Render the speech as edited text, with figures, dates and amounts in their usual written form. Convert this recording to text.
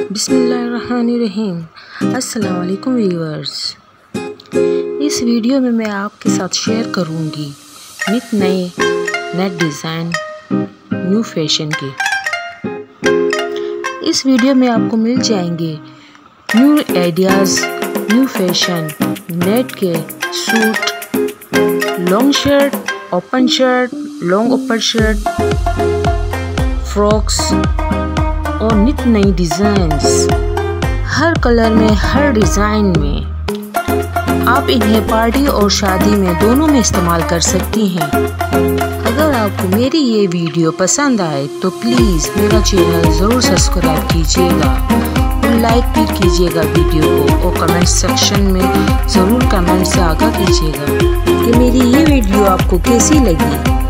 बिस्मिल्लाहिर्रहमानिर्रहीम। अस्सलाम वालेकुम व्यूअर्स। इस वीडियो में मैं आपके साथ शेयर करूंगी नित नए नेट डिज़ाइन न्यू फैशन के। इस वीडियो में आपको मिल जाएंगे new ideas, new fashion net के suit, long shirt, open shirt, long open shirt, frocks और नित नई डिज़ाइंस। हर कलर में, हर डिज़ाइन में आप इन्हें पार्टी और शादी में दोनों में इस्तेमाल कर सकती हैं। अगर आपको मेरी ये वीडियो पसंद आए तो प्लीज़ मेरा चैनल ज़रूर सब्सक्राइब कीजिएगा और लाइक भी कीजिएगा वीडियो को, और कमेंट सेक्शन में ज़रूर कमेंट से आगाह कीजिएगा कि मेरी ये वीडियो आपको कैसी लगी।